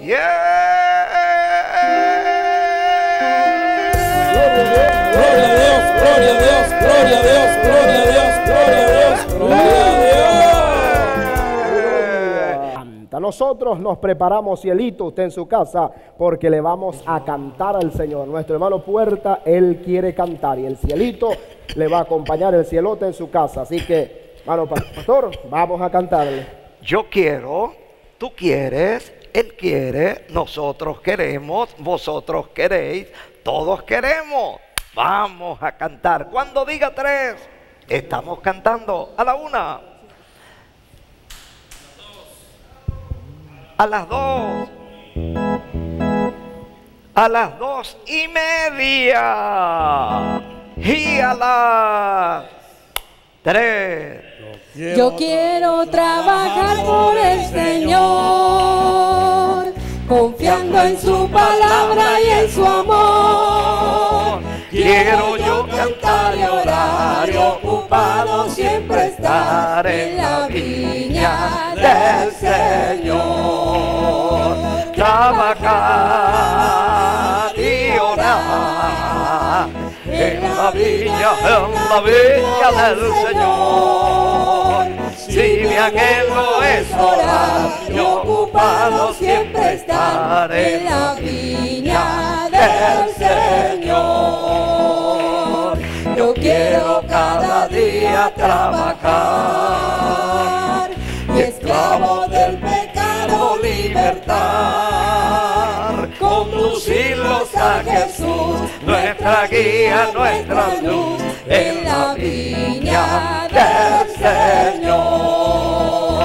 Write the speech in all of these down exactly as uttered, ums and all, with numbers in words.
Yeah. Gloria a Dios, gloria a Dios, gloria a Dios, gloria a Dios, gloria a Dios, gloria a Dios. Nosotros nos preparamos, cielito, usted en su casa, porque le vamos a cantar al Señor. Nuestro hermano Puerta, él quiere cantar y el cielito le va a acompañar, el cielote en su casa. Así que, hermano pastor, vamos a cantarle. Yo quiero, tú quieres, él quiere, nosotros queremos, vosotros queréis, todos queremos. Vamos a cantar. Cuando diga tres, estamos cantando. A la una, a las dos, a las dos y media y a las tres. Yo quiero trabajar por el Señor, confiando en su palabra y en su amor. Quiero yo cantar y orar y ocupado siempre estar en la viña del Señor. Trabajar y orar en la viña, en la viña del Señor. Si mi anhelo es orar y ocupado siempre estar en la viña del Señor. Yo quiero cada día trabajar y esclavo del pecado libertar, conducirlos a Jesús, nuestra guía, nuestra luz, en la viña del Señor.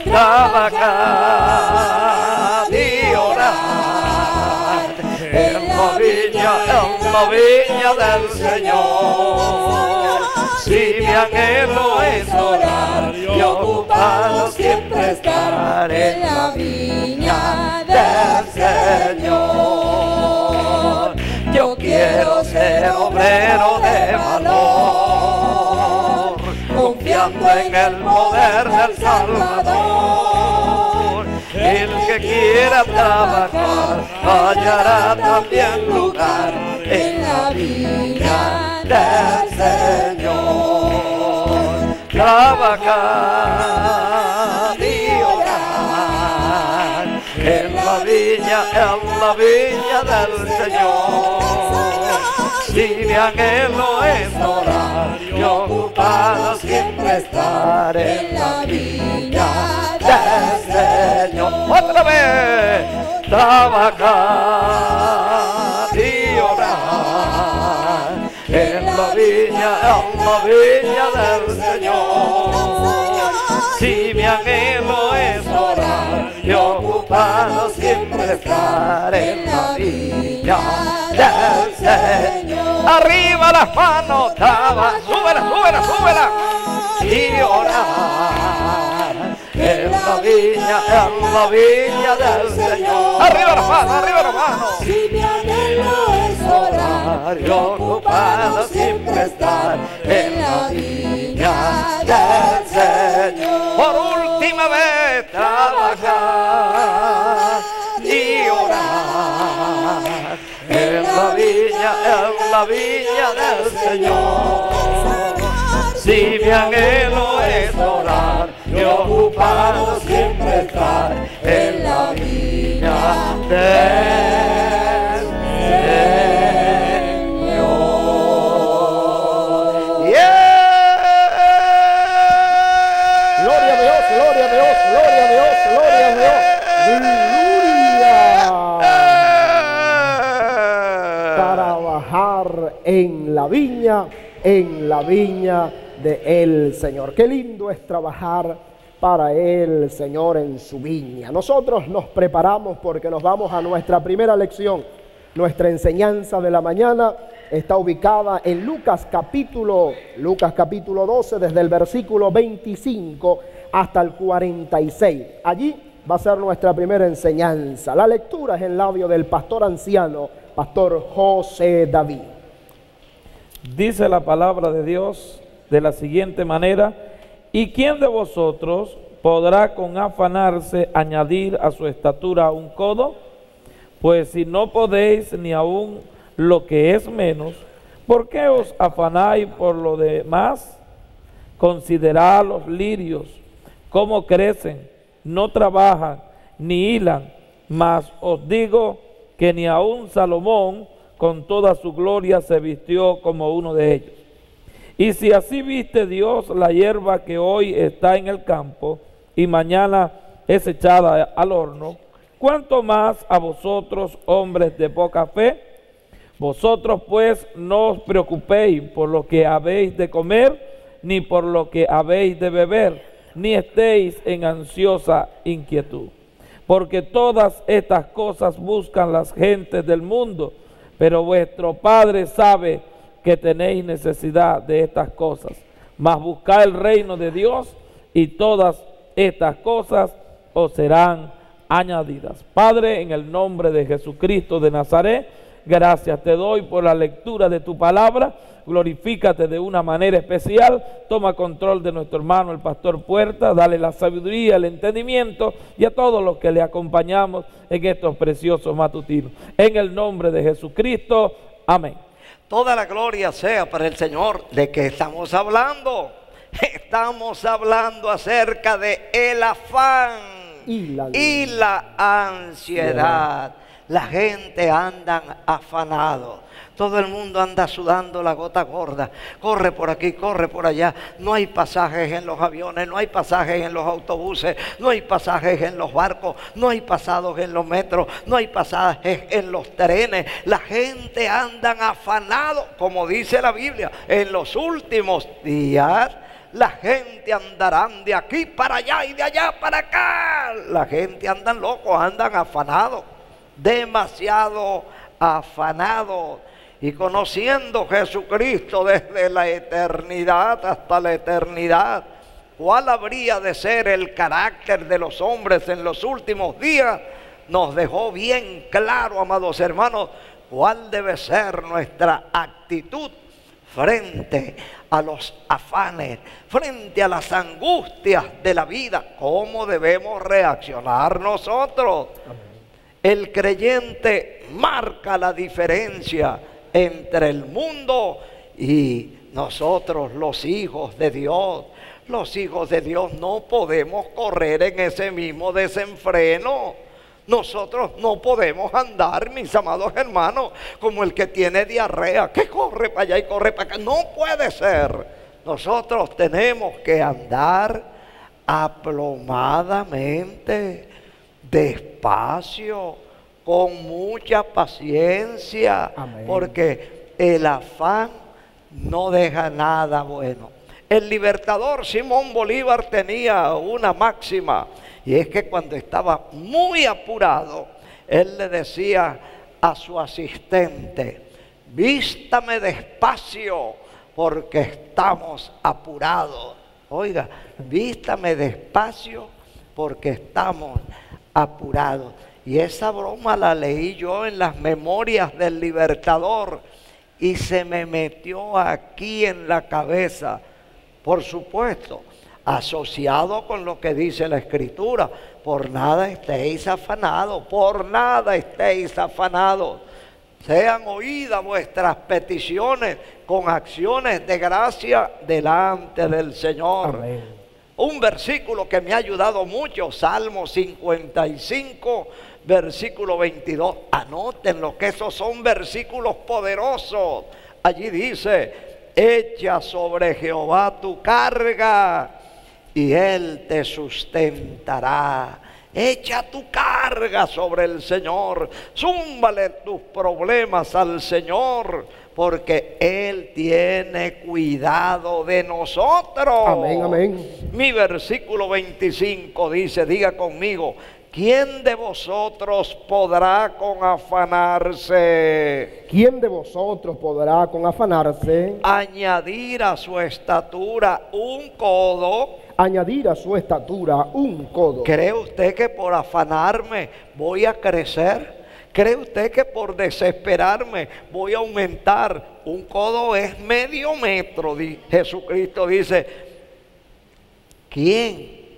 Trabajar y orar en la viña, en la viña del Señor. Si mi anhelo es orar y ocupado siempre estar en la viña del Señor. Yo quiero ser obrero de valor, confiando en el poder del Salvador. El que quiera trabajar hallará también lugar en la viña del Señor. Trabajar y orar en la viña, en la viña del Señor. Si mi anhelo es orar y ocupado siempre estar en la viña del Señor. Otra vez, trabajar y orar en la viña, en la viña del Señor. Si mi anhelo es orar y ocupado siempre estar en la viña del Señor. Arriba las manos, traba, súbela, súbela, súbela. Y orar en la viña, en la viña del Señor. Arriba las manos, arriba las manos. Si mi anhelo es orar Y ocupado siempre estar en la viña del Señor. Por última vez trabajar y orar en la viña, en la viña del Señor. Si mi anhelo es orar y ocupado siempre estar en la viña del Señor. Yeah. Gloria a Dios, gloria a Dios, gloria a Dios, gloria a Dios. Aleluya. Trabajar en la viña, en la viña de el Señor. Qué lindo es trabajar para el Señor en su viña. Nosotros nos preparamos porque nos vamos a nuestra primera lección. Nuestra enseñanza de la mañana está ubicada en Lucas capítulo, Lucas capítulo doce, desde el versículo veinticinco hasta el cuarenta y seis. Allí va a ser nuestra primera enseñanza. La lectura es en labio del pastor anciano, pastor José David. Dice la palabra de Dios de la siguiente manera: ¿y quién de vosotros, ¿podrá con afanarse añadir a su estatura un codo? Pues si no podéis ni aun lo que es menos, ¿por qué os afanáis por lo demás? Considerad los lirios, cómo crecen, no trabajan, ni hilan, mas os digo que ni aun Salomón con toda su gloria se vistió como uno de ellos. Y si así viste Dios la hierba que hoy está en el campo y mañana es echada al horno, ¿cuánto más a vosotros, hombres de poca fe? Vosotros pues no os preocupéis por lo que habéis de comer, ni por lo que habéis de beber, ni estéis en ansiosa inquietud. Porque todas estas cosas buscan las gentes del mundo, pero vuestro Padre sabe que tenéis necesidad de estas cosas. Mas buscad el reino de Dios y todas estas cosas os serán añadidas. Padre, en el nombre de Jesucristo de Nazaret, gracias te doy por la lectura de tu palabra. Glorifícate de una manera especial. Toma control de nuestro hermano el pastor Puerta. Dale la sabiduría, el entendimiento y a todos los que le acompañamos en estos preciosos matutinos. En el nombre de Jesucristo. Amén. Toda la gloria sea para el Señor. ¿De qué estamos hablando? Estamos hablando acerca de el afán Y la, y la ansiedad. La gente anda afanado. Todo el mundo anda sudando la gota gorda. Corre por aquí, corre por allá. No hay pasajes en los aviones, no hay pasajes en los autobuses, no hay pasajes en los barcos, no hay pasajes en los metros, no hay pasajes en los trenes. La gente anda afanado, como dice la Biblia, en los últimos días. La gente andarán de aquí para allá y de allá para acá. La gente andan locos, andan afanados, demasiado afanados. Y conociendo Jesucristo desde la eternidad hasta la eternidad, ¿cuál habría de ser el carácter de los hombres en los últimos días? Nos dejó bien claro, amados hermanos, cuál debe ser nuestra actitud frente a los afanes, frente a las angustias de la vida. ¿Cómo debemos reaccionar nosotros? El creyente marca la diferencia entre el mundo y nosotros, los hijos de Dios. Los hijos de Dios no podemos correr en ese mismo desenfreno. Nosotros no podemos andar, mis amados hermanos, como el que tiene diarrea, que corre para allá y corre para acá. No puede ser. Nosotros tenemos que andar aplomadamente, despacio, con mucha paciencia. Amén. Porque el afán no deja nada bueno. El libertador Simón Bolívar tenía una máxima, y es que cuando estaba muy apurado, él le decía a su asistente: vístame despacio porque estamos apurados. Oiga, vístame despacio porque estamos apurados. Y esa broma la leí yo en las memorias del libertador y se me metió aquí en la cabeza. Por supuesto, asociado con lo que dice la Escritura: por nada estéis afanados, por nada estéis afanados. Sean oídas vuestras peticiones con acciones de gracia delante del Señor. Amén. Un versículo que me ha ayudado mucho, Salmo cincuenta y cinco, versículo veintidós. Anótenlo, que esos son versículos poderosos. Allí dice: echa sobre Jehová tu carga y Él te sustentará. Echa tu carga sobre el Señor. Zúmbale tus problemas al Señor, porque Él tiene cuidado de nosotros. Amén, amén. Mi versículo veinticinco dice, diga conmigo: ¿quién de vosotros podrá con afanarse? ¿Quién de vosotros podrá con afanarse añadir a su estatura un codo? Añadir a su estatura un codo. ¿Cree usted que por afanarme voy a crecer? ¿Cree usted que por desesperarme voy a aumentar? Un codo es medio metro. Jesucristo dice: ¿quién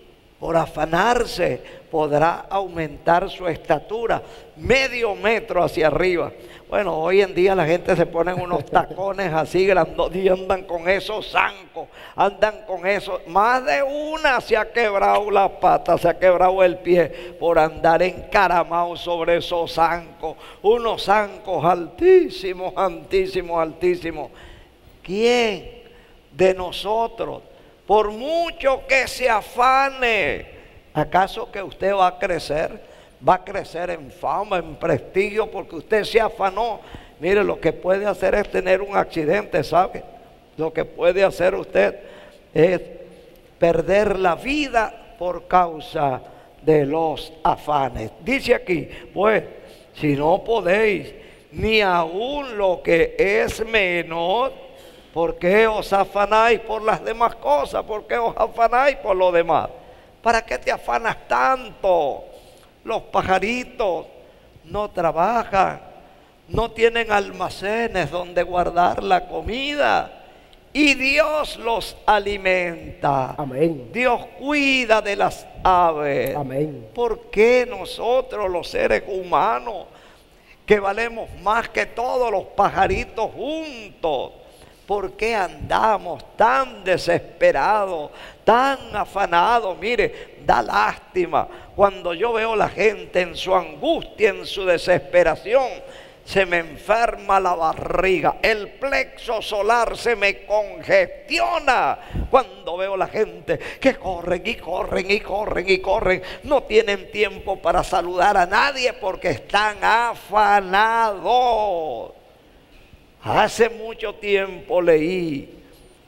por afanarse podrá aumentar su estatura medio metro hacia arriba. Bueno, hoy en día la gente se pone unos tacones así grandes y andan con esos zancos, andan con eso. Más de una se ha quebrado la pata, se ha quebrado el pie por andar encaramado sobre esos zancos. Unos zancos altísimos, altísimos, altísimos. ¿Quién de nosotros, por mucho que se afane, acaso que usted va a crecer? Va a crecer en fama, en prestigio, porque usted se afanó. Mire, lo que puede hacer es tener un accidente, ¿sabe? Lo que puede hacer usted es perder la vida por causa de los afanes. Dice aquí, pues, si no podéis ni aún lo que es menor, ¿por qué os afanáis por las demás cosas? ¿Por qué os afanáis por lo demás? ¿Para qué te afanas tanto? Los pajaritos no trabajan, no tienen almacenes donde guardar la comida y Dios los alimenta. Amén. Dios cuida de las aves. Amén. ¿Por qué nosotros los seres humanos, que valemos más que todos los pajaritos juntos, por qué andamos tan desesperados, tan afanados? Mire, da lástima cuando yo veo a la gente en su angustia, en su desesperación. Se me enferma la barriga, el plexo solar se me congestiona cuando veo a la gente que corren y corren y corren y corren. No tienen tiempo para saludar a nadie porque están afanados. Hace mucho tiempo leí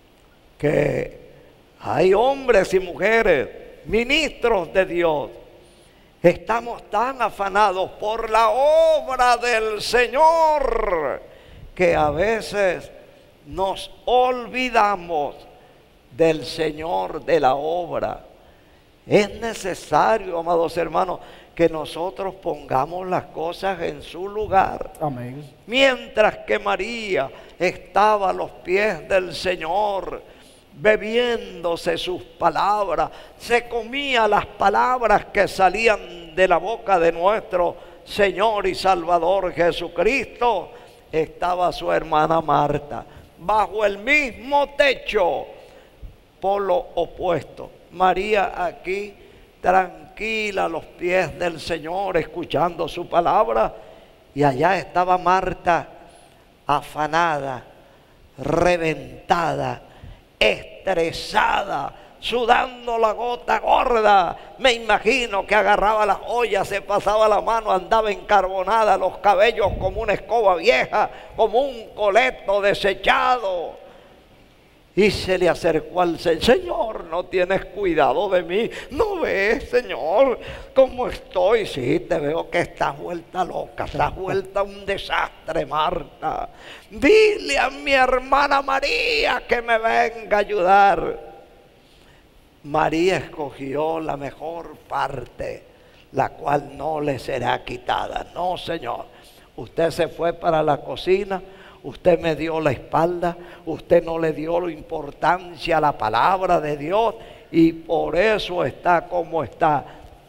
que hay hombres y mujeres, ministros de Dios, estamos tan afanados por la obra del Señor que a veces nos olvidamos del Señor de la obra. Es necesario, amados hermanos, que nosotros pongamos las cosas en su lugar. Amén. Mientras que María estaba a los pies del Señor, bebiéndose sus palabras, se comía las palabras que salían de la boca de nuestro Señor y Salvador Jesucristo, estaba su hermana Marta, bajo el mismo techo, polo opuesto. María aquí, tranquila a los pies del Señor, escuchando su palabra, y allá estaba Marta, afanada, reventada, estresada, sudando la gota gorda. Me imagino que agarraba las ollas, se pasaba la mano, andaba encarbonada, los cabellos como una escoba vieja, como un coleto desechado. Y se le acercó al Señor. Señor, ¿no tienes cuidado de mí? ¿No ves, Señor, cómo estoy? Sí, te veo que estás vuelta loca, estás vuelta un desastre, Marta. Dile a mi hermana María que me venga a ayudar. María escogió la mejor parte, la cual no le será quitada. No, Señor, usted se fue para la cocina, usted me dio la espalda, usted no le dio la importancia a la palabra de Dios y por eso está como está,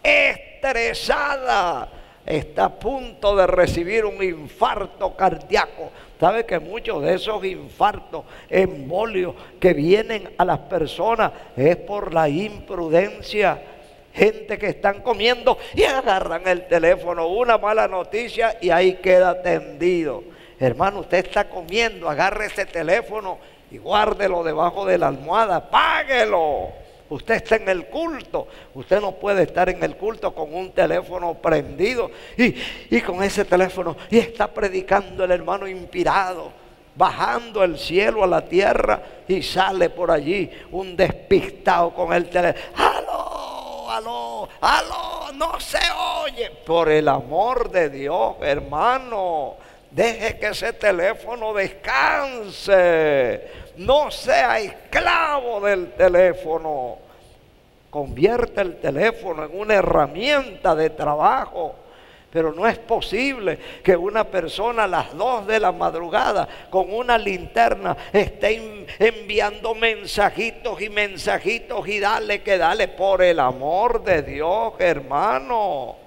estresada, está a punto de recibir un infarto cardíaco. ¿Sabe que muchos de esos infartos, embolios que vienen a las personas es por la imprudencia? Gente que están comiendo y agarran el teléfono, una mala noticia y ahí queda tendido. Hermano, usted está comiendo, agarre ese teléfono y guárdelo debajo de la almohada, páguelo. Usted está en el culto, usted no puede estar en el culto con un teléfono prendido y, y con ese teléfono y está predicando el hermano inspirado, bajando el cielo a la tierra y sale por allí un despistado con el teléfono. ¡Aló! ¡Aló! ¡Aló! ¡No se oye! Por el amor de Dios, hermano, deje que ese teléfono descanse. No sea esclavo del teléfono. Convierte el teléfono en una herramienta de trabajo. Pero no es posible que una persona a las dos de la madrugada con una linterna esté enviando mensajitos y mensajitos y dale que dale. Por el amor de Dios, hermano.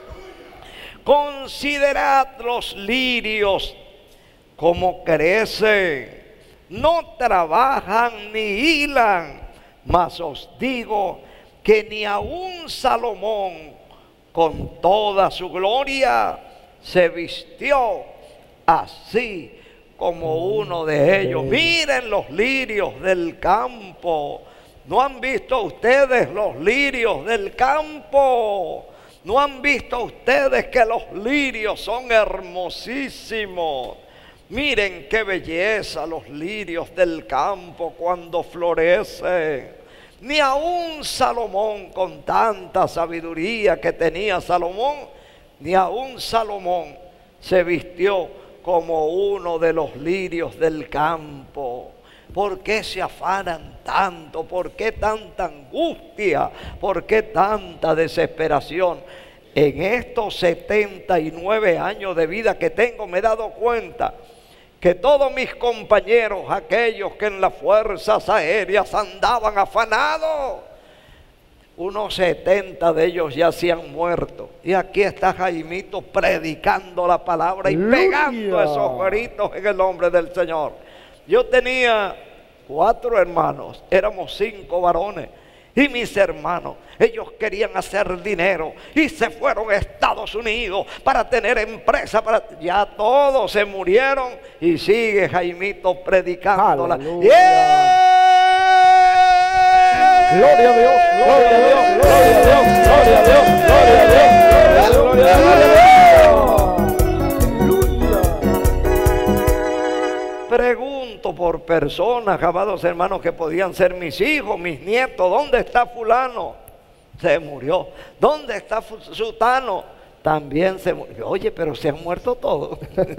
Considerad los lirios como crecen, no trabajan ni hilan, mas os digo que ni aun Salomón con toda su gloria se vistió así como uno de ellos. Miren los lirios del campo. ¿No han visto ustedes los lirios del campo? ¿No han visto ustedes que los lirios son hermosísimos? Miren qué belleza los lirios del campo cuando florecen. Ni aun Salomón, con tanta sabiduría que tenía Salomón, ni aun Salomón se vistió como uno de los lirios del campo. ¿Por qué se afanan tanto? ¿Por qué tanta angustia? ¿Por qué tanta desesperación? En estos setenta y nueve años de vida que tengo me he dado cuenta que todos mis compañeros, aquellos que en las fuerzas aéreas andaban afanados, unos setenta de ellos ya se han muerto. Y aquí está Jaimito predicando la palabra y ¡Aleluya! pegando esos gritos en el nombre del Señor. Yo tenía cuatro hermanos, éramos cinco varones. Y mis hermanos, ellos querían hacer dinero y se fueron a Estados Unidos para tener empresa. Para... Ya todos se murieron y sigue Jaimito predicándola. ¡Aleluya! ¡Yeah! Gloria a Dios, gloria a Dios, gloria a Dios, gloria a Dios, gloria a Dios, gloria a Dios. Pregunto por personas, amados hermanos, que podían ser mis hijos, mis nietos. ¿Dónde está fulano? Se murió. ¿Dónde está sutano? También se murió. Oye, pero se han muerto todos.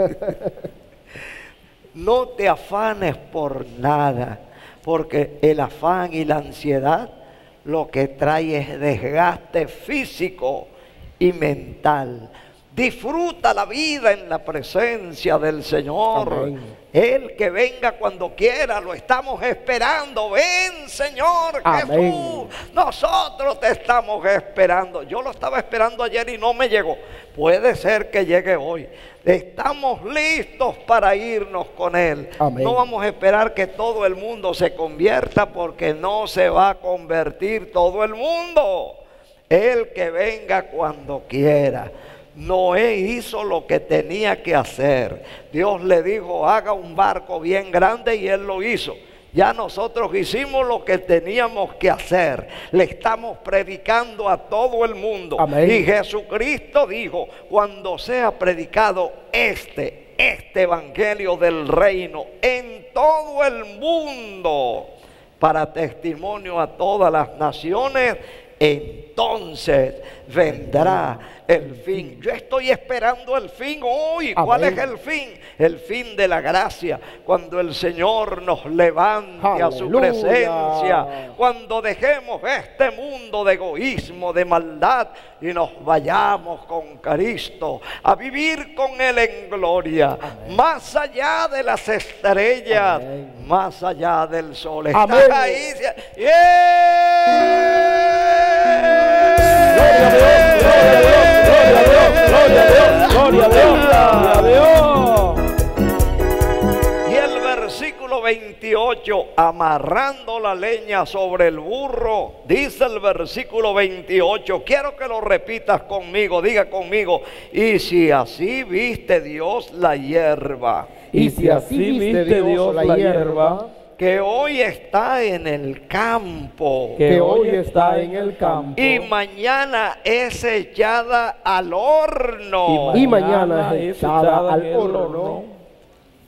No te afanes por nada, porque el afán y la ansiedad lo que trae es desgaste físico y mental. Disfruta la vida en la presencia del Señor. Amén. Él que venga cuando quiera, lo estamos esperando. Ven, Señor Amén. Jesús, nosotros te estamos esperando. Yo lo estaba esperando ayer y no me llegó. Puede ser que llegue hoy. Estamos listos para irnos con Él. Amén. No vamos a esperar que todo el mundo se convierta, porque no se va a convertir todo el mundo. Él que venga cuando quiera. Noé hizo lo que tenía que hacer. Dios le dijo, haga un barco bien grande, y él lo hizo. Ya nosotros hicimos lo que teníamos que hacer. Le estamos predicando a todo el mundo. Amén. Y Jesucristo dijo, cuando sea predicado este, este evangelio del reino en todo el mundo, para testimonio a todas las naciones, entonces vendrá el fin. Yo estoy esperando el fin hoy. ¿Cuál Amén. es el fin? El fin de la gracia. Cuando el Señor nos levante a su Aleluya. presencia. Cuando dejemos este mundo de egoísmo, de maldad, y nos vayamos con Cristo a vivir con Él en gloria. Amén. Más allá de las estrellas. Amén. Más allá del sol. Amén. Está ahí. ¡Yeah! Gloria a Dios, gloria a Dios, gloria a Dios, gloria a Dios, gloria a Dios. Y el versículo veintiocho, amarrando la leña sobre el burro, dice el versículo veintiocho, quiero que lo repitas conmigo, diga conmigo, y si así viste Dios la hierba, Y si así viste Dios la hierba, que hoy está en el campo, que hoy está en el campo, y mañana es echada al horno, y mañana es echada al horno,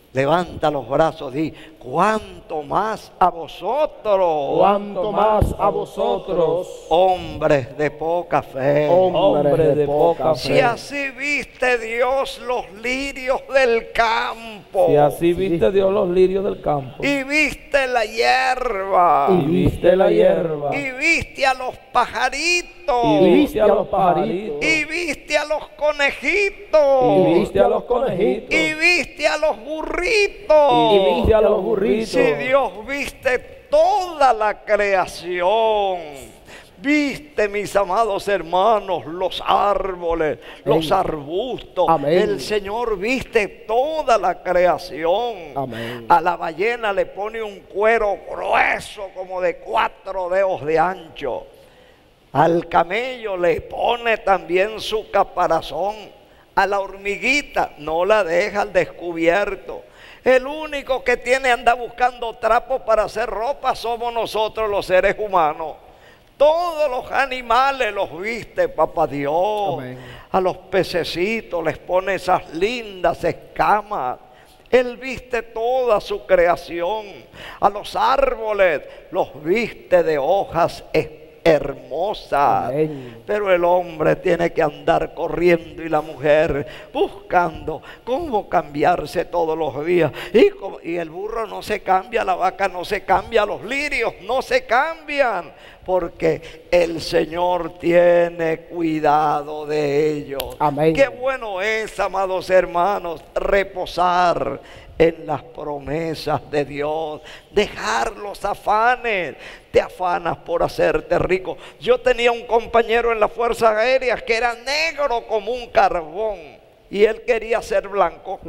Levanta los brazos y cuanto más a vosotros, Cuanto más a vosotros, hombres de poca fe. hombres de poca Si fe. así viste Dios los lirios del campo, Si así viste Dios los lirios del campo, y viste la hierba, y viste la hierba, y viste a los pajaritos, y viste a los pajaritos, y viste a los conejitos, y viste a los conejitos, y viste a los burritos, y viste a los burritos. Si Dios viste toda la creación, viste, mis amados hermanos, los árboles, los arbustos. Amén. El Señor viste toda la creación. Amén. A la ballena le pone un cuero grueso como de cuatro dedos de ancho. Al camello le pone también su caparazón. A la hormiguita no la deja al descubierto. El único que tiene anda buscando trapos para hacer ropa somos nosotros los seres humanos. Todos los animales los viste, papá Dios. Amén. A los pececitos les pone esas lindas escamas. Él viste toda su creación. A los árboles los viste de hojas hermosas. Amén. Pero el hombre tiene que andar corriendo y la mujer buscando cómo cambiarse todos los días. Y, como, y el burro no se cambia, la vaca no se cambia, los lirios no se cambian, porque el Señor tiene cuidado de ellos. Amén. Qué bueno es, amados hermanos, reposar en las promesas de Dios, dejar los afanes. Te afanas por hacerte rico. Yo tenía un compañero en las fuerzas aéreas que era negro como un carbón y él quería ser blanco.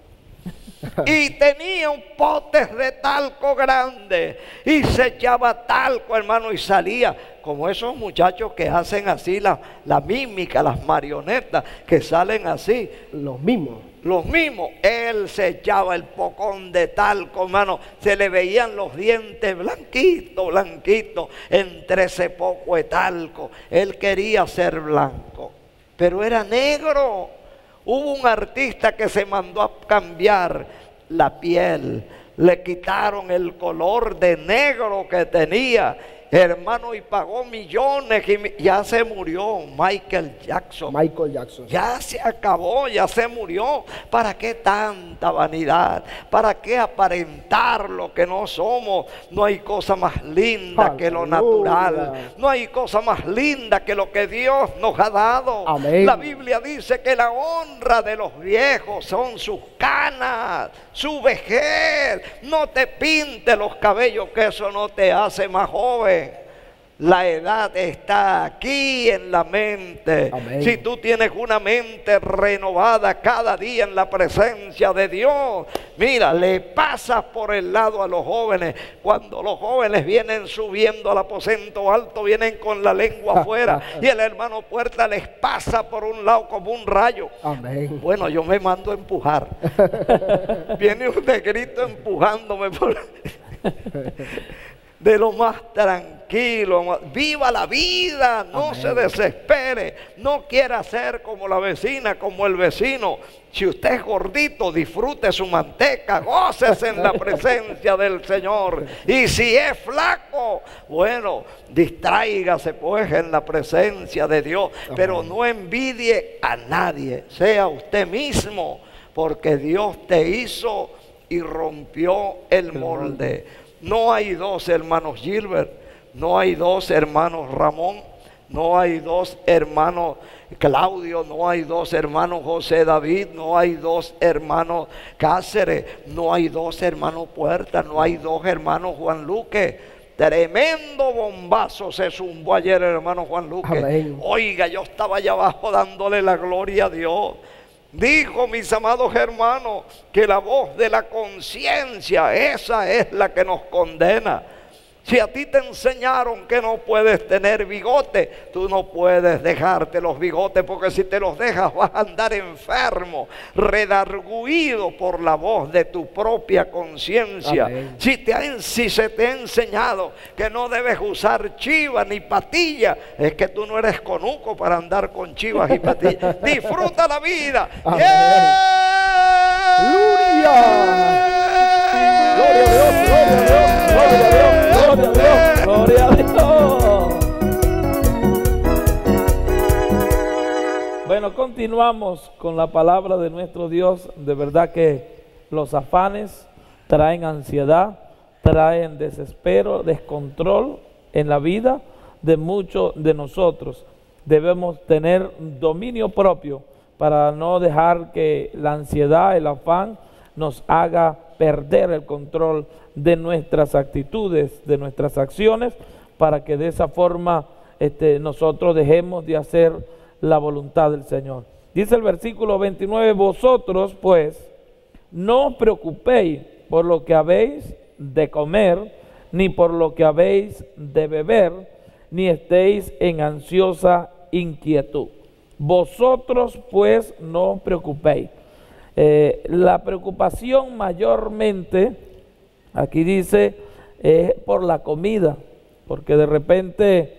Y tenía un potes de talco grande y se echaba talco, hermano, y salía como esos muchachos que hacen así la, la mímica, las marionetas que salen así. Los mismos. Los mismos, él se echaba el pocón de talco, hermano, se le veían los dientes blanquitos, blanquitos, entre ese poco de talco. Él quería ser blanco, pero era negro. Hubo un artista que se mandó a cambiar la piel, le quitaron el color de negro que tenía, hermano, y pagó millones y ya se murió Michael Jackson. Michael Jackson. Ya se acabó, ya se murió. ¿Para qué tanta vanidad? ¿Para qué aparentar lo que no somos? No hay cosa más linda Aleluya. que lo natural. No hay cosa más linda que lo que Dios nos ha dado. Amén. La Biblia dice que la honra de los viejos son sus canas, su vejez. No te pintes los cabellos, que eso no te hace más joven. La edad está aquí en la mente. Amén. Si tú tienes una mente renovada cada día en la presencia de Dios, mira, le pasas por el lado a los jóvenes. Cuando los jóvenes vienen subiendo al aposento alto, vienen con la lengua afuera y el hermano Puerta les pasa por un lado como un rayo. Amén. Bueno, yo me mando a empujar. Viene un negrito empujándome por... de lo más tranquilo. Viva la vida, no Amén. se desespere, no quiera ser como la vecina, como el vecino. Si usted es gordito, disfrute su manteca, gócese en la presencia del Señor. Y si es flaco, bueno, distráigase pues en la presencia de Dios. Pero no envidie a nadie, sea usted mismo, porque Dios te hizo y rompió el molde. No hay dos hermanos Gilbert, no hay dos hermanos Ramón, no hay dos hermanos Claudio, no hay dos hermanos José David, no hay dos hermanos Cáceres, no hay dos hermanos Puerta, no hay dos hermanos Juan Luque. Tremendo bombazo se zumbó ayer el hermano Juan Luque. Amén. Oiga, yo estaba allá abajo dándole la gloria a Dios. Dijo, mis amados hermanos, que la voz de la conciencia, esa es la que nos condena. Si a ti te enseñaron que no puedes tener bigote, tú no puedes dejarte los bigotes, porque si te los dejas vas a andar enfermo, redarguido por la voz de tu propia conciencia. Si, te ha- si se te ha enseñado que no debes usar chivas ni patillas, es que tú no eres conuco para andar con chivas y patillas. Disfruta la vida. Amén. ¡Yeah! ¡Aleluya! Bueno, continuamos con la palabra de nuestro Dios. De verdad que los afanes traen ansiedad, traen desespero, descontrol en la vida de muchos de nosotros. Debemos tener dominio propio para no dejar que la ansiedad, el afán, nos haga perder el control de nuestras actitudes, de nuestras acciones, para que de esa forma este, nosotros dejemos de hacer la voluntad del Señor. Dice el versículo veintinueve, vosotros pues no os preocupéis por lo que habéis de comer, ni por lo que habéis de beber, ni estéis en ansiosa inquietud. Vosotros pues no os preocupéis. Eh, la preocupación mayormente, aquí dice, es por la comida, porque de repente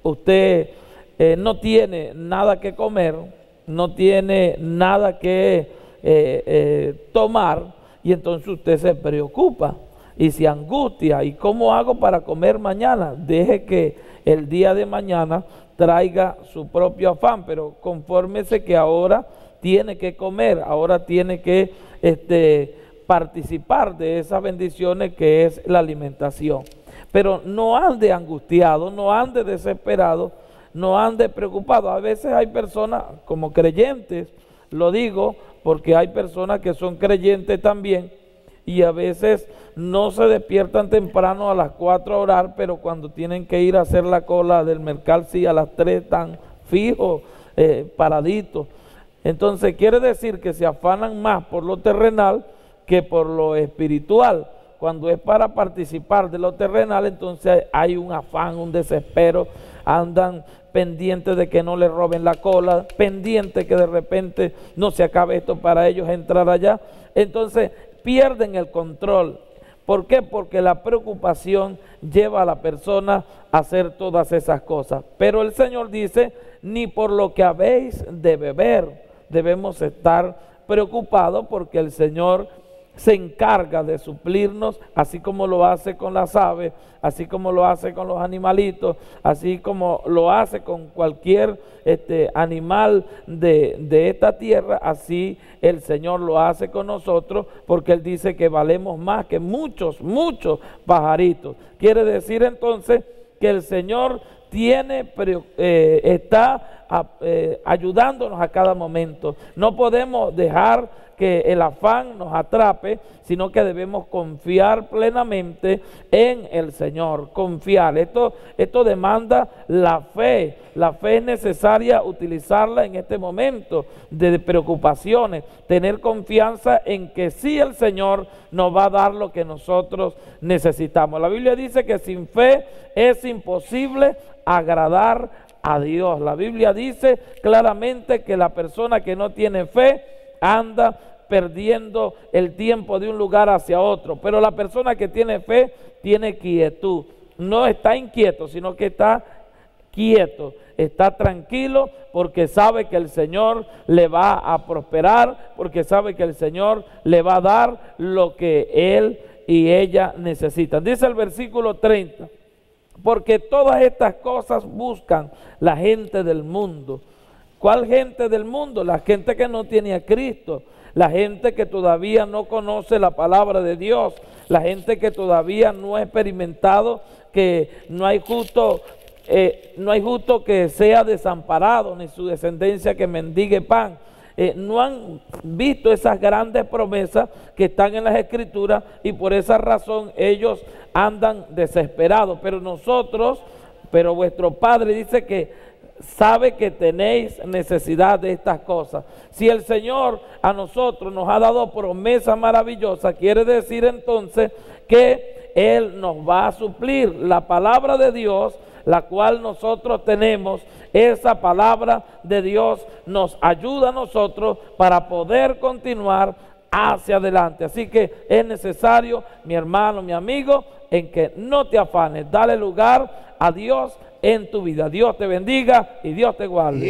usted eh, no tiene nada que comer, no tiene nada que eh, eh, tomar, y entonces usted se preocupa y se angustia. ¿Y cómo hago para comer mañana? Deje que el día de mañana traiga su propio afán, pero confórmese que ahora tiene que comer, ahora tiene que este, participar de esas bendiciones que es la alimentación. Pero no ande angustiado, no ande desesperado, no ande preocupado. A veces hay personas como creyentes, lo digo porque hay personas que son creyentes también, y a veces no se despiertan temprano a las cuatro a orar, pero cuando tienen que ir a hacer la cola del mercado, sí, a las tres están fijos, eh, paraditos. Entonces quiere decir que se afanan más por lo terrenal que por lo espiritual. Cuando es para participar de lo terrenal, entonces hay un afán, un desespero, andan pendientes de que no le roben la cola, pendientes que de repente no se acabe esto para ellos entrar allá. Entonces pierden el control. ¿Por qué? Porque la preocupación lleva a la persona a hacer todas esas cosas. Pero el Señor dice, ni por lo que habéis de beber debemos estar preocupados, porque el Señor se encarga de suplirnos, así como lo hace con las aves, así como lo hace con los animalitos, así como lo hace con cualquier este, animal de, de esta tierra. Así el Señor lo hace con nosotros, porque Él dice que valemos más que muchos, muchos pajaritos. Quiere decir entonces que el Señor tiene, eh, está a, eh, ayudándonos a cada momento. No podemos dejar que el afán nos atrape, sino que debemos confiar plenamente en el Señor, confiar. Esto, esto demanda la fe. La fe es necesaria utilizarla en este momento de preocupaciones, tener confianza en que sí el Señor nos va a dar lo que nosotros necesitamos. La Biblia dice que sin fe es imposible agradar a Dios. La Biblia dice claramente que la persona que no tiene fe anda perdiendo el tiempo de un lugar hacia otro, pero la persona que tiene fe tiene quietud. No está inquieto, sino que está quieto, está tranquilo, porque sabe que el Señor le va a prosperar, porque sabe que el Señor le va a dar lo que él y ella necesitan. Dice el versículo treinta, porque todas estas cosas buscan la gente del mundo. ¿Cuál gente del mundo? La gente que no tiene a Cristo, la gente que todavía no conoce la palabra de Dios, la gente que todavía no ha experimentado que no hay justo, eh, no hay justo que sea desamparado, ni su descendencia que mendigue pan. Eh, no han visto esas grandes promesas que están en las Escrituras, y por esa razón ellos andan desesperados. Pero nosotros, pero vuestro Padre dice que sabe que tenéis necesidad de estas cosas. Si el Señor a nosotros nos ha dado promesa maravillosa, quiere decir entonces que Él nos va a suplir. La palabra de Dios, la cual nosotros tenemos, esa palabra de Dios nos ayuda a nosotros para poder continuar hacia adelante. Así que es necesario, mi hermano, mi amigo, en que no te afanes, dale lugar a Dios en tu vida. Dios te bendiga y Dios te guarde.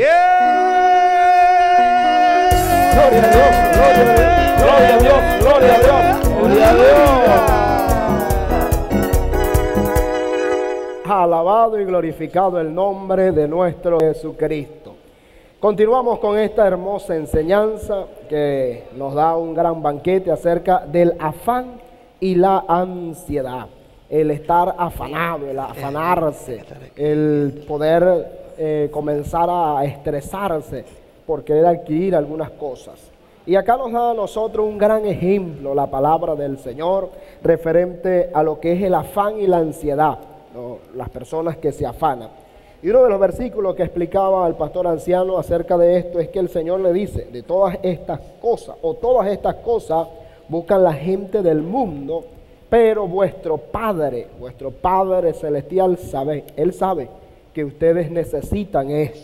Yeah. Gloria a Dios, gloria a Dios, gloria a Dios, gloria a Dios, gloria a Dios. Alabado y glorificado el nombre de nuestro Jesucristo. Continuamos con esta hermosa enseñanza que nos da un gran banquete acerca del afán y la ansiedad. El estar afanado, el afanarse, el poder eh, comenzar a estresarse por querer adquirir algunas cosas. Y acá nos da a nosotros un gran ejemplo la palabra del Señor referente a lo que es el afán y la ansiedad, ¿no? Las personas que se afanan. Y uno de los versículos que explicaba el pastor anciano acerca de esto es que el Señor le dice, de todas estas cosas, o todas estas cosas buscan la gente del mundo, pero vuestro Padre, vuestro Padre Celestial sabe, Él sabe que ustedes necesitan esto.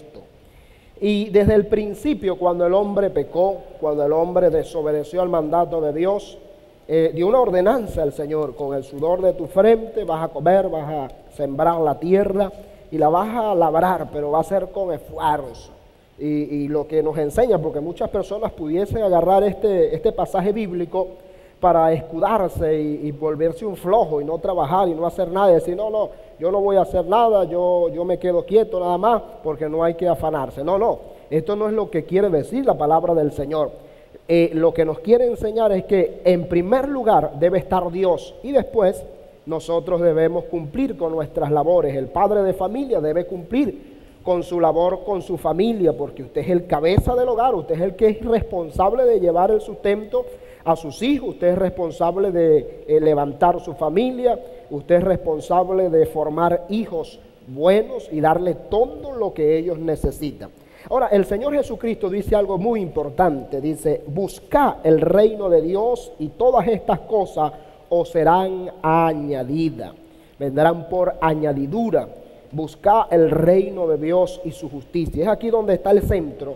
Y desde el principio, cuando el hombre pecó, cuando el hombre desobedeció al mandato de Dios, eh, dio una ordenanza al Señor: con el sudor de tu frente vas a comer, vas a sembrar la tierra y la vas a labrar, pero va a ser con esfuerzo. Y, y lo que nos enseña, porque muchas personas pudiesen agarrar este, este pasaje bíblico para escudarse y, y volverse un flojo y no trabajar y no hacer nada y decir, no, no, yo no voy a hacer nada, yo, yo me quedo quieto nada más porque no hay que afanarse. No, no, esto no es lo que quiere decir la palabra del Señor. Eh, lo que nos quiere enseñar es que en primer lugar debe estar Dios y después nosotros debemos cumplir con nuestras labores. El padre de familia debe cumplir con su labor, con su familia, porque usted es el cabeza del hogar, usted es el que es responsable de llevar el sustento a sus hijos, usted es responsable de eh, levantar su familia, usted es responsable de formar hijos buenos y darle todo lo que ellos necesitan. Ahora, el Señor Jesucristo dice algo muy importante, dice, buscad el reino de Dios y todas estas cosas os serán añadidas, vendrán por añadidura. Buscad el reino de Dios y su justicia. Es aquí donde está el centro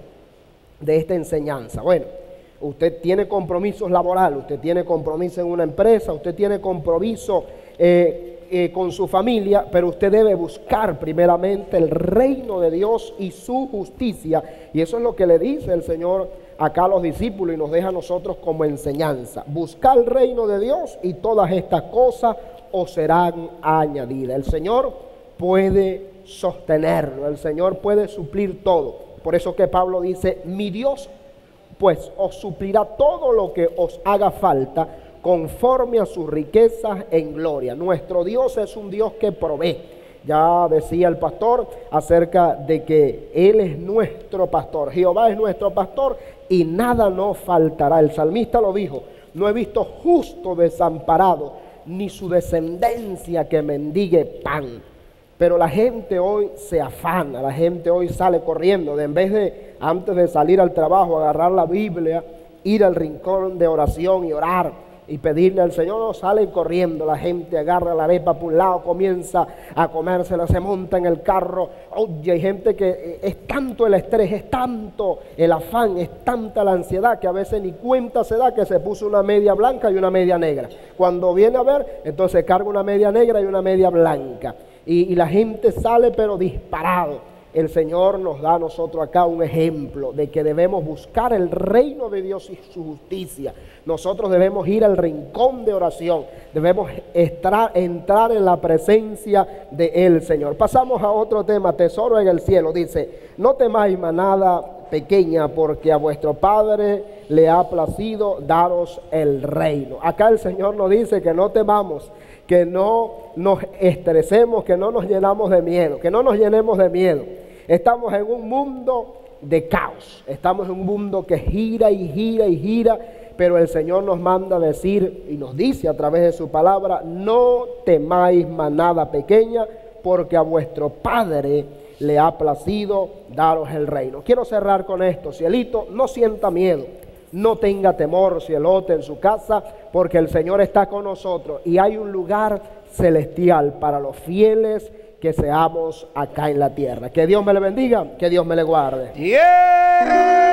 de esta enseñanza. Bueno, usted tiene compromisos laborales, usted tiene compromiso en una empresa, usted tiene compromiso eh, eh, con su familia, pero usted debe buscar primeramente el reino de Dios y su justicia. Y eso es lo que le dice el Señor acá a los discípulos y nos deja a nosotros como enseñanza. Buscar el reino de Dios y todas estas cosas os serán añadidas. El Señor puede sostenerlo, el Señor puede suplir todo. Por eso que Pablo dice, mi Dios pues os suplirá todo lo que os haga falta conforme a sus riquezas en gloria. Nuestro Dios es un Dios que provee. Ya decía el pastor acerca de que Él es nuestro pastor. Jehová es nuestro pastor y nada nos faltará. El salmista lo dijo, no he visto justo desamparado, ni su descendencia que mendigue pan. Pero la gente hoy se afana, la gente hoy sale corriendo, de en vez de antes de salir al trabajo, agarrar la Biblia, ir al rincón de oración y orar y pedirle al Señor, no, sale corriendo, la gente agarra la arepa por un lado, comienza a comérsela, se monta en el carro. Oye, hay gente que es tanto el estrés, es tanto el afán, es tanta la ansiedad que a veces ni cuenta se da que se puso una media blanca y una media negra. Cuando viene a ver, entonces carga una media negra y una media blanca. Y, y la gente sale pero disparado. El Señor nos da a nosotros acá un ejemplo de que debemos buscar el reino de Dios y su justicia. Nosotros debemos ir al rincón de oración, debemos estar, entrar en la presencia del Señor. Pasamos a otro tema, tesoro en el cielo. Dice, no temáis manada pequeña, porque a vuestro Padre le ha placido daros el reino. Acá el Señor nos dice que no temamos, que no nos estresemos, que no nos llenamos de miedo, que no nos llenemos de miedo. Estamos en un mundo de caos, estamos en un mundo que gira y gira y gira, pero el Señor nos manda a decir y nos dice a través de su palabra, no temáis manada pequeña, porque a vuestro Padre le ha placido daros el reino. Quiero cerrar con esto, cielito, no sienta miedo. No tenga temor, cielote, en su casa, porque el Señor está con nosotros y hay un lugar celestial para los fieles que seamos acá en la tierra. Que Dios me le bendiga, que Dios me le guarde. Yeah.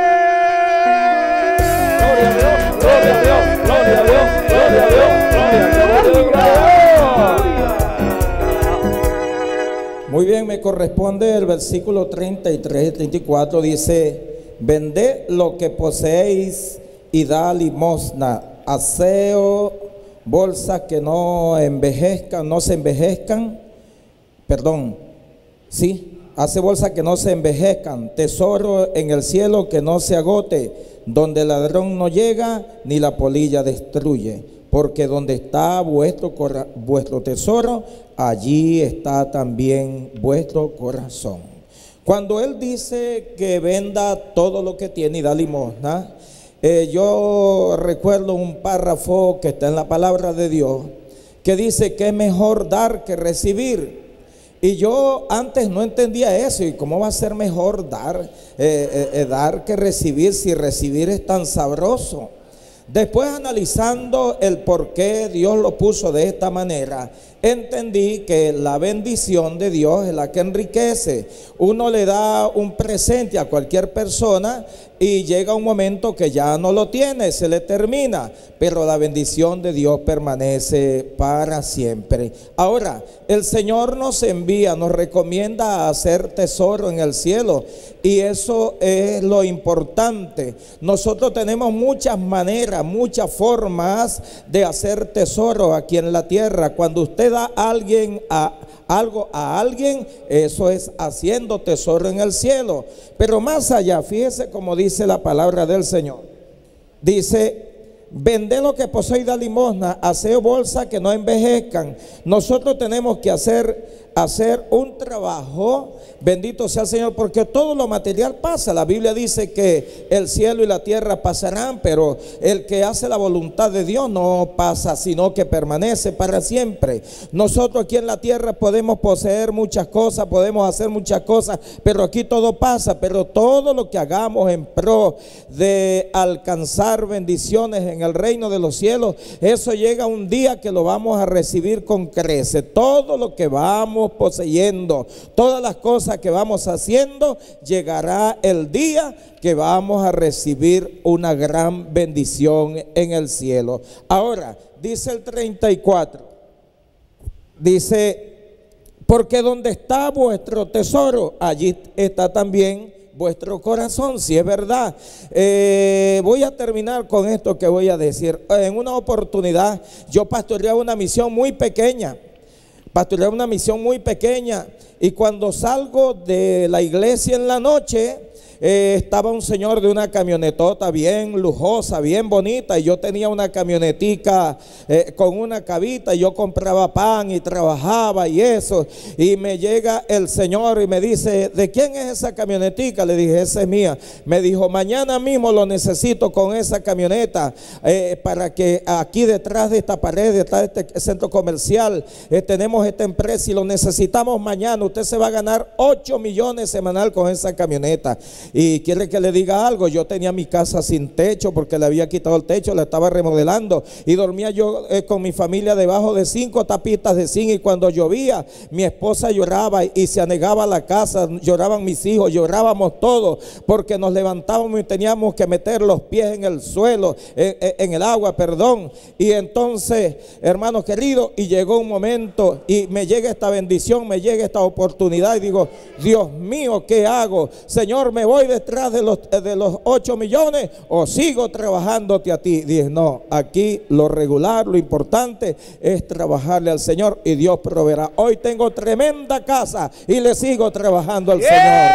Gloria a Dios, gloria a Dios, gloria a Dios, gloria a Dios, gloria a Dios. Muy bien, me corresponde el versículo treinta y tres y treinta y cuatro, dice, vended lo que poseéis y da limosna, aseo, bolsas que no envejezcan, no se envejezcan, perdón, sí, hace bolsa que no se envejezcan, tesoro en el cielo que no se agote, donde el ladrón no llega ni la polilla destruye, porque donde está vuestro, vuestro tesoro, allí está también vuestro corazón. Cuando él dice que venda todo lo que tiene y da limosna, eh, yo recuerdo un párrafo que está en la palabra de Dios, que dice que es mejor dar que recibir. Y yo antes no entendía eso, y cómo va a ser mejor dar, eh, eh, eh, dar que recibir, si recibir es tan sabroso. Después, analizando el por qué Dios lo puso de esta manera, entendí que la bendición de Dios es la que enriquece. Uno le da un presente a cualquier persona y llega un momento que ya no lo tiene, se le termina, pero la bendición de Dios permanece para siempre. Ahora, el Señor nos envía, nos recomienda a hacer tesoro en el cielo, y eso es lo importante. Nosotros tenemos muchas maneras, muchas formas de hacer tesoro aquí en la tierra. Cuando usted da a alguien a algo a alguien, eso es haciendo tesoro en el cielo. Pero más allá, fíjese como dice la palabra del Señor. Dice: vende lo que poseéis, da limosna, haced bolsa que no envejezcan. Nosotros tenemos que hacer, hacer un trabajo, bendito sea el Señor, porque todo lo material pasa. La Biblia dice que el cielo y la tierra pasarán, pero el que hace la voluntad de Dios no pasa, sino que permanece para siempre. Nosotros aquí en la tierra podemos poseer muchas cosas, podemos hacer muchas cosas, pero aquí todo pasa. Pero todo lo que hagamos en pro de alcanzar bendiciones en el reino de los cielos, eso llega un día que lo vamos a recibir con crece. Todo lo que vamos poseyendo, todas las cosas que vamos haciendo, llegará el día que vamos a recibir una gran bendición en el cielo. Ahora, dice el treinta y cuatro, dice: porque donde está vuestro tesoro, allí está también vuestro corazón. Si es verdad. Eh, voy a terminar con esto que voy a decir. En una oportunidad yo pastoreaba una misión muy pequeña, pastoreaba una misión muy pequeña, y cuando salgo de la iglesia en la noche, Eh, estaba un señor de una camionetota bien lujosa, bien bonita, y yo tenía una camionetica eh, con una cabita, y yo compraba pan y trabajaba y eso, y me llega el señor y me dice: ¿de quién es esa camionetica? Le dije: esa es mía. Me dijo: mañana mismo lo necesito con esa camioneta, eh, para que aquí detrás de esta pared, detrás de este centro comercial, eh, tenemos esta empresa y lo necesitamos mañana. Usted se va a ganar ocho millones semanal con esa camioneta. Y quiere que le diga algo: yo tenía mi casa sin techo porque le había quitado el techo, la estaba remodelando, y dormía yo eh, con mi familia debajo de cinco tapitas de zinc, y cuando llovía mi esposa lloraba y se anegaba la casa, lloraban mis hijos, llorábamos todos, porque nos levantábamos y teníamos que meter los pies en el suelo, en, en el agua, perdón. Y entonces, hermanos queridos, y llegó un momento y me llega esta bendición, me llega esta oportunidad, y digo: Dios mío, ¿qué hago? Señor, me voy detrás de los, de los ocho millones o sigo trabajándote a ti. Dije: no, aquí lo regular, lo importante es trabajarle al Señor, y Dios proveerá. Hoy tengo tremenda casa y le sigo trabajando al Señor.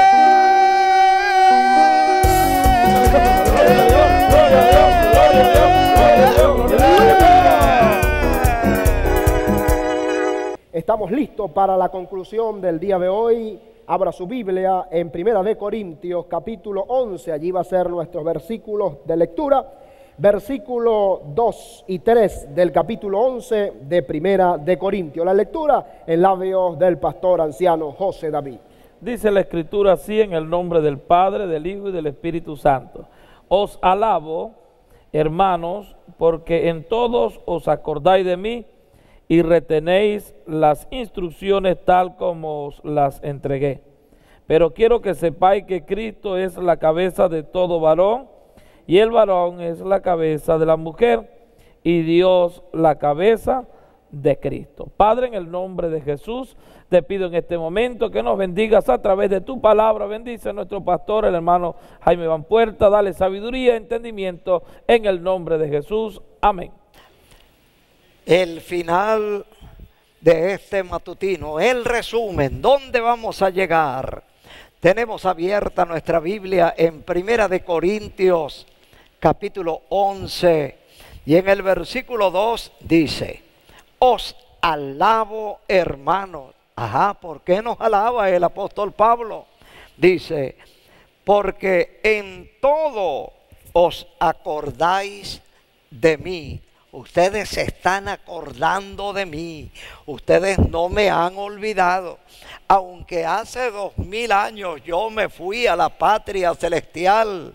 Estamos listos para la conclusión del día de hoy. Abra su Biblia en Primera de Corintios capítulo once, allí va a ser nuestros versículos de lectura, versículos dos y tres del capítulo once de Primera de Corintios. La lectura en labios del pastor anciano José David. Dice la Escritura así: en el nombre del Padre, del Hijo y del Espíritu Santo. Os alabo, hermanos, porque en todos os acordáis de mí y retenéis las instrucciones tal como os las entregué. Pero quiero que sepáis que Cristo es la cabeza de todo varón, y el varón es la cabeza de la mujer, y Dios la cabeza de Cristo. Padre, en el nombre de Jesús, te pido en este momento que nos bendigas a través de tu palabra. Bendice a nuestro pastor, el hermano Jaime Van Puerta. Dale sabiduría, entendimiento, en el nombre de Jesús. Amén. El final de este matutino, el resumen, ¿dónde vamos a llegar? Tenemos abierta nuestra Biblia en Primera de Corintios, capítulo once, y en el versículo dos dice: os alabo, hermanos. Ajá, ¿por qué nos alaba el apóstol Pablo? Dice, porque en todo os acordáis de mí. Ustedes se están acordando de mí. Ustedes no me han olvidado. Aunque hace dos mil años yo me fui a la patria celestial,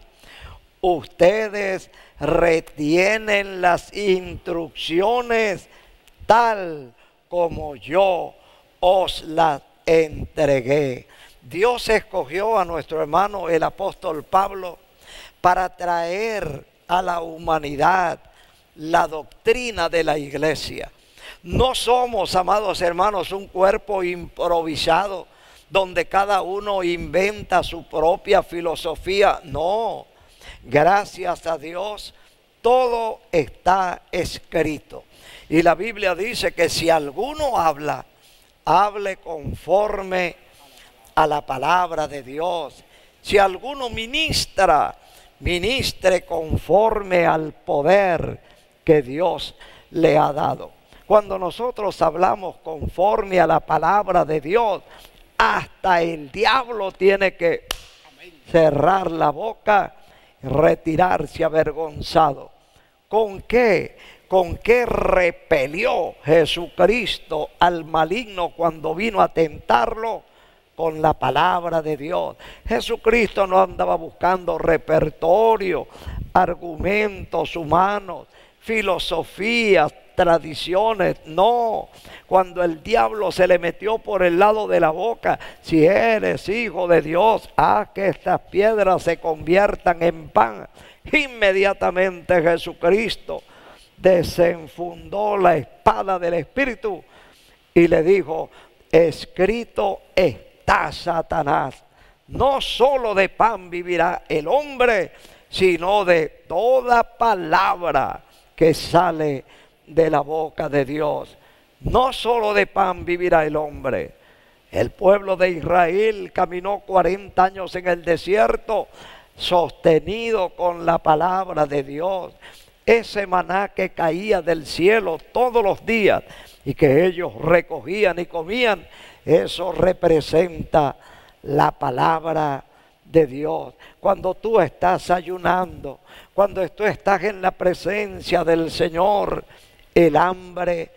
ustedes retienen las instrucciones tal como yo os las entregué. Dios escogió a nuestro hermano el apóstol Pablo para traer a la humanidad la doctrina de la iglesia. No somos, amados hermanos, un cuerpo improvisado donde cada uno inventa su propia filosofía. No, gracias a Dios, todo está escrito. Y la Biblia dice que si alguno habla, hable conforme a la palabra de Dios. Si alguno ministra, ministre conforme al poder que Dios le ha dado. Cuando nosotros hablamos conforme a la palabra de Dios, hasta el diablo tiene que cerrar la boca y retirarse avergonzado. ¿Con qué? ¿Con qué repelió Jesucristo al maligno cuando vino a tentarlo? Con la palabra de Dios. Jesucristo no andaba buscando repertorio, argumentos humanos, filosofías, tradiciones. No, cuando el diablo se le metió por el lado de la boca: si eres hijo de Dios, haz que estas piedras se conviertan en pan. Inmediatamente Jesucristo desenfundó la espada del Espíritu y le dijo: escrito está, Satanás, no solo de pan vivirá el hombre, sino de toda palabra que sale de la boca de Dios. No solo de pan vivirá el hombre. El pueblo de Israel caminó cuarenta años en el desierto, sostenido con la palabra de Dios. Ese maná que caía del cielo todos los días y que ellos recogían y comían, eso representa la palabra de Dios. Cuando tú estás ayunando, cuando tú estás en la presencia del Señor, el hambre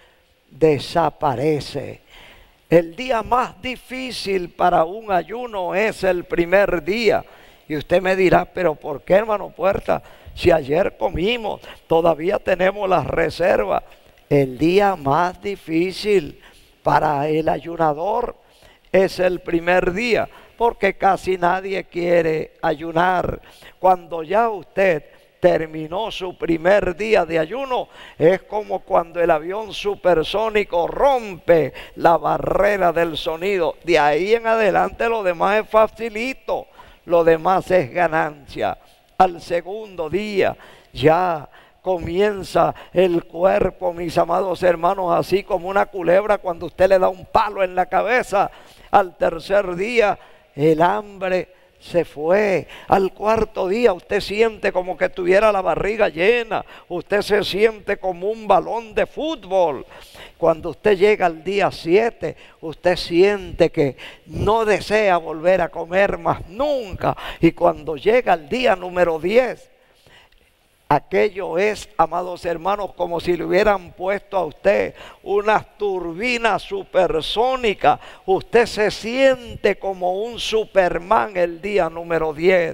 desaparece. El día más difícil para un ayuno es el primer día. Y usted me dirá: pero ¿por qué, hermano Puerta? Si ayer comimos, todavía tenemos las reservas. El día más difícil para el ayunador es el primer día, porque casi nadie quiere ayunar. Cuando ya usted terminó su primer día de ayuno, es como cuando el avión supersónico rompe la barrera del sonido. De ahí en adelante lo demás es facilito, lo demás es ganancia. Al segundo día ya comienza el cuerpo, mis amados hermanos, así como una culebra cuando usted le da un palo en la cabeza. Al tercer día el hambre se fue. Al cuarto día usted siente como que tuviera la barriga llena. Usted se siente como un balón de fútbol. Cuando usted llega al día siete, usted siente que no desea volver a comer más nunca. Y cuando llega al día número diez, aquello es, amados hermanos, como si le hubieran puesto a usted unas turbinas supersónicas. Usted se siente como un Superman el día número diez.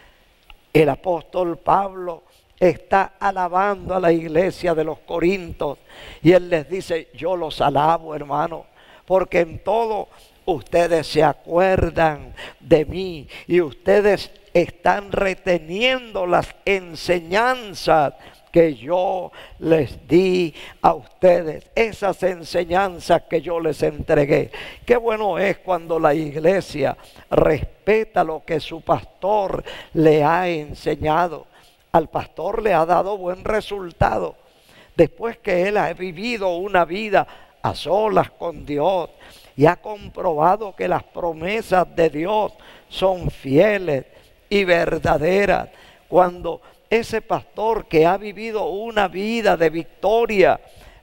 El apóstol Pablo está alabando a la iglesia de los Corintios y él les dice: yo los alabo, hermano, porque en todo ustedes se acuerdan de mí y ustedes están reteniendo las enseñanzas que yo les di a ustedes, esas enseñanzas que yo les entregué. Qué bueno es cuando la iglesia respeta lo que su pastor le ha enseñado. Al pastor le ha dado buen resultado. Después que él ha vivido una vida a solas con Dios y ha comprobado que las promesas de Dios son fieles y verdaderas. Cuando ese pastor que ha vivido una vida de victoria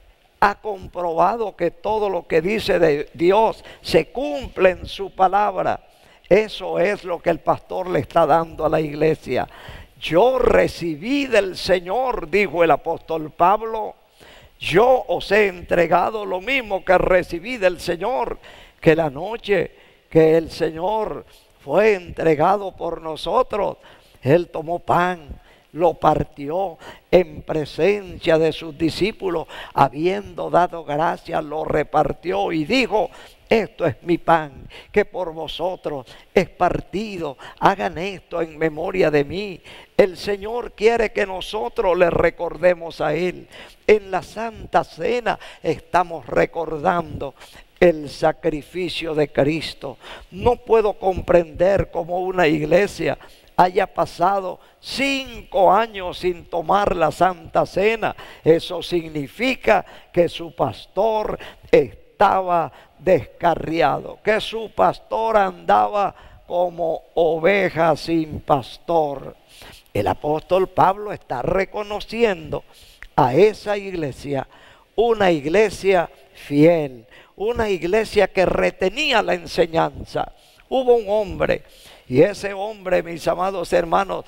ha comprobado que todo lo que dice de Dios se cumple en su palabra, eso es lo que el pastor le está dando a la iglesia. Yo recibí del Señor, dijo el apóstol Pablo, yo os he entregado lo mismo que recibí del Señor, que la noche que el Señor fue entregado por nosotros, Él tomó pan, lo partió en presencia de sus discípulos, habiendo dado gracias, lo repartió y dijo: esto es mi pan, que por vosotros es partido. Hagan esto en memoria de mí. El Señor quiere que nosotros le recordemos a Él. En la Santa Cena estamos recordando el sacrificio de Cristo. No puedo comprender cómo una iglesia haya pasado cinco años sin tomar la Santa Cena. Eso significa que su pastor estaba descarriado, que su pastor andaba como oveja sin pastor. El apóstol Pablo está reconociendo a esa iglesia, una iglesia fiel, una iglesia que retenía la enseñanza. Hubo un hombre, y ese hombre, mis amados hermanos,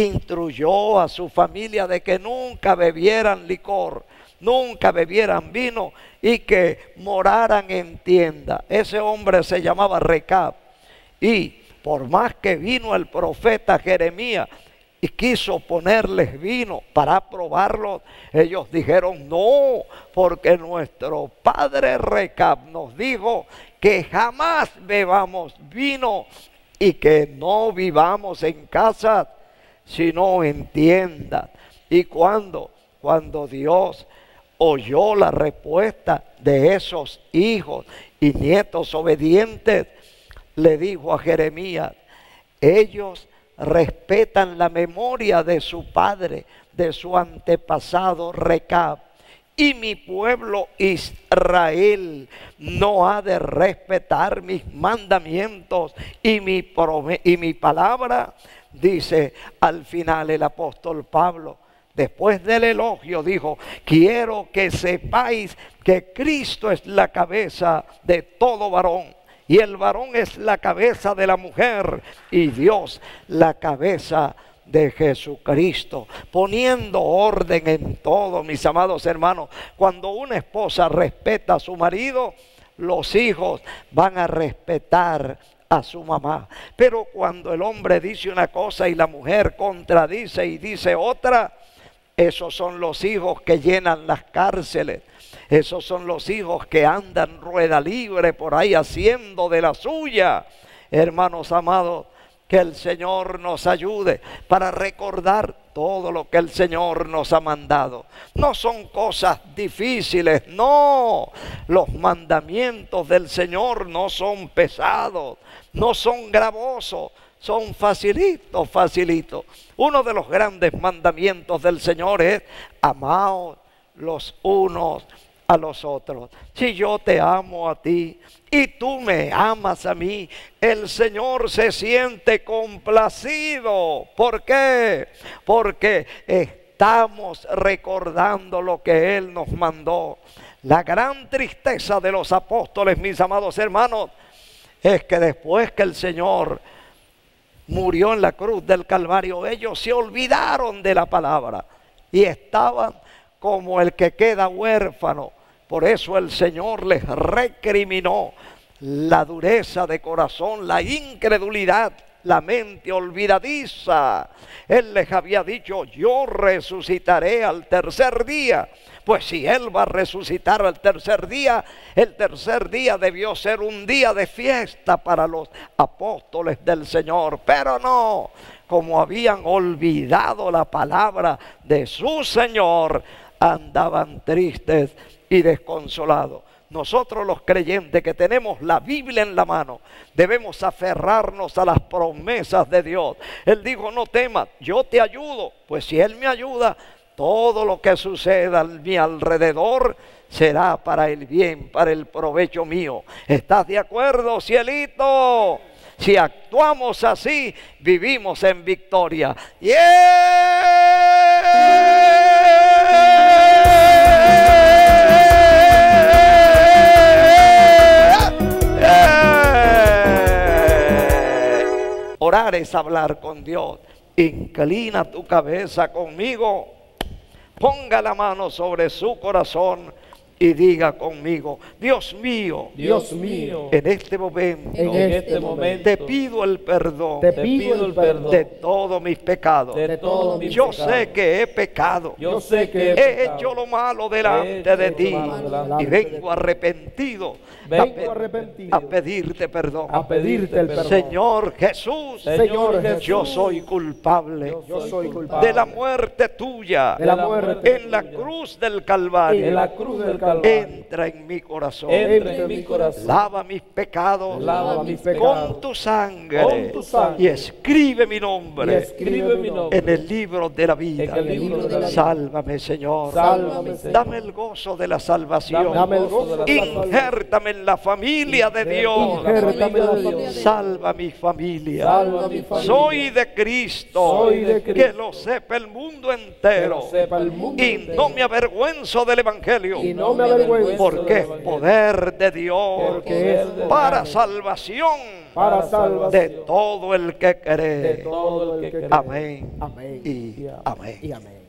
instruyó a su familia de que nunca bebieran licor, nunca bebieran vino y que moraran en tienda. Ese hombre se llamaba Recab, y por más que vino el profeta Jeremías y quiso ponerles vino para probarlo, ellos dijeron no, porque nuestro padre Recab nos dijo que jamás bebamos vino y que no vivamos en casas, sino en tiendas. Y cuando, cuando Dios oyó la respuesta de esos hijos y nietos obedientes, le dijo a Jeremías: ellos respetan la memoria de su padre, de su antepasado Recab, y mi pueblo Israel no ha de respetar mis mandamientos y mi, y mi palabra. Dice al final el apóstol Pablo, después del elogio, dijo: quiero que sepáis que Cristo es la cabeza de todo varón, y el varón es la cabeza de la mujer, y Dios la cabeza de Jesucristo, poniendo orden en todo, mis amados hermanos. Cuando una esposa respeta a su marido, los hijos van a respetar a su mamá. Pero cuando el hombre dice una cosa y la mujer contradice y dice otra, esos son los hijos que llenan las cárceles. Esos son los hijos que andan rueda libre por ahí haciendo de la suya. Hermanos amados, que el Señor nos ayude para recordar todo lo que el Señor nos ha mandado. No son cosas difíciles, no. Los mandamientos del Señor no son pesados, no son gravosos, son facilitos, facilitos. Uno de los grandes mandamientos del Señor es: amaos los unos a los otros. Si yo te amo a ti y tú me amas a mí, el Señor se siente complacido. ¿Por qué? Porque estamos recordando lo que Él nos mandó. La gran tristeza de los apóstoles, mis amados hermanos, es que después que el Señor murió en la cruz del Calvario, ellos se olvidaron de la palabra y estaban como el que queda huérfano. Por eso el Señor les recriminó la dureza de corazón, la incredulidad, la mente olvidadiza. Él les había dicho: yo resucitaré al tercer día. Pues si Él va a resucitar al tercer día, el tercer día debió ser un día de fiesta para los apóstoles del Señor. Pero no, como habían olvidado la palabra de su Señor, andaban tristes y desconsolados. Nosotros los creyentes que tenemos la Biblia en la mano, debemos aferrarnos a las promesas de Dios. Él dijo: no temas, yo te ayudo. Pues si Él me ayuda, todo lo que suceda a mi alrededor será para el bien, para el provecho mío. ¿Estás de acuerdo, cielito? Si actuamos así, vivimos en victoria. ¡Yeah! ¡Yeah! Orar es hablar con Dios. Inclina tu cabeza conmigo. Ponga la mano sobre su corazón y diga conmigo: Dios mío, Dios mío, en este momento, en este momento te pido el perdón te pido el perdón de todos mis pecados. de todos mis Yo pecados. sé que he pecado. Yo sé que he He pecado. hecho lo malo He delante hecho de lo ti malo delante y de vengo arrepentido, Vengo a, pe- arrepentido a pedirte perdón. a pedirte el perdón. Señor Jesús, Señor Jesús, yo soy culpable yo soy culpable de la muerte tuya de la muerte en la cruz del Calvario. En la cruz del Calvario. Entra en mi corazón, Entra en mi corazón. lava mis pecados Lava mis pecados. con tu sangre, Con tu sangre. y escribe mi y nombre Escribe mi nombre en el libro de la vida. en el libro de la vida. Sálvame, Señor. Sálvame, Señor. Dame el gozo de la salvación. Dame el gozo de la Injértame en la familia de Dios. Injértame en la familia. Salva mi familia. Salva mi familia. Soy de Cristo. Soy de Que Cristo. lo sepa el mundo Que entero. lo sepa el mundo Y entero. no me avergüenzo del Evangelio. y no me avergüenzo Porque es poder de Dios Porque es poder para salvación para salvación de todo el que de cree. todo el que cree. Amén Amén y amén. y amén.